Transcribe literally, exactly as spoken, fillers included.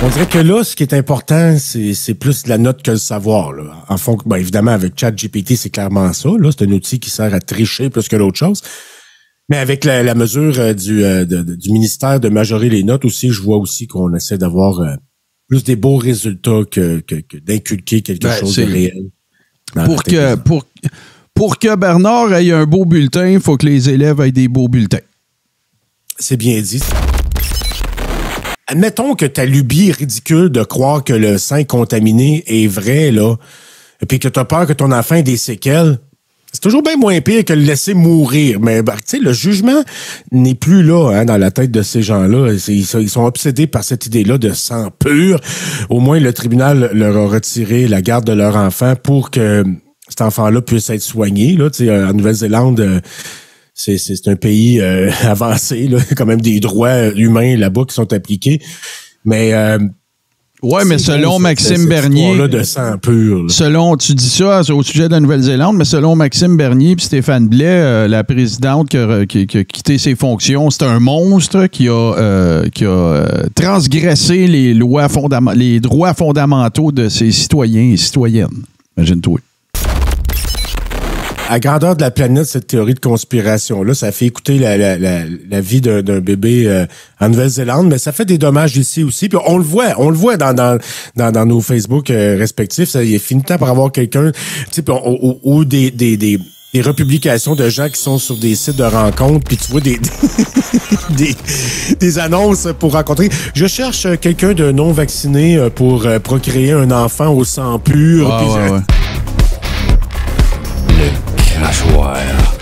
dirait que là, ce qui est important, c'est, c'est plus la note que le savoir. Là. En fond, ben, évidemment, avec ChatGPT, c'est clairement ça. Là, c'est un outil qui sert à tricher plus que d'autres choses. Mais avec la, la mesure euh, du, euh, de, de, du ministère de majorer les notes aussi, je vois aussi qu'on essaie d'avoir euh, plus des beaux résultats que, que, que d'inculquer quelque ben, chose de réel. Pour que, pour, pour que Bernard ait un beau bulletin, il faut que les élèves aient des beaux bulletins. C'est bien dit. Admettons que ta lubie ridicule de croire que le sein contaminé est vrai, là, et puis que tu as peur que ton enfant ait des séquelles, c'est toujours bien moins pire que le laisser mourir. Mais ben, tu sais, le jugement n'est plus là hein, dans la tête de ces gens-là. Ils sont obsédés par cette idée-là de sang pur. Au moins, le tribunal leur a retiré la garde de leur enfant pour que cet enfant-là puisse être soigné. Là, tu sais, en Nouvelle-Zélande... C'est, c'est, c'est un pays euh, avancé, là, quand même des droits humains là-bas qui sont appliqués. Mais euh, ouais, mais selon bon, Maxime cette, Bernier, cette de sang pur. Là. Selon, tu dis ça au sujet de la Nouvelle-Zélande, mais selon Maxime Bernier et Stéphane Blais, euh, la présidente qui a, qui, qui a quitté ses fonctions, c'est un monstre qui a, euh, qui a euh, transgressé les lois fondam- les droits fondamentaux de ses citoyens et citoyennes. Imagine-toi. À grandeur de la planète, cette théorie de conspiration-là, ça fait écouter la, la, la, la vie d'un, d'un bébé euh, en Nouvelle-Zélande, mais ça fait des dommages ici aussi. Puis on le voit, on le voit dans dans dans, dans nos Facebook euh, respectifs. Ça, il est fini de temps pour avoir quelqu'un, tu sais, ou, ou des des des des republications de gens qui sont sur des sites de rencontres, puis tu vois des des, des annonces pour rencontrer. Je cherche quelqu'un de non vacciné pour euh, procréer un enfant au sang pur. Ah, puis ouais, je... ouais. Crachoir.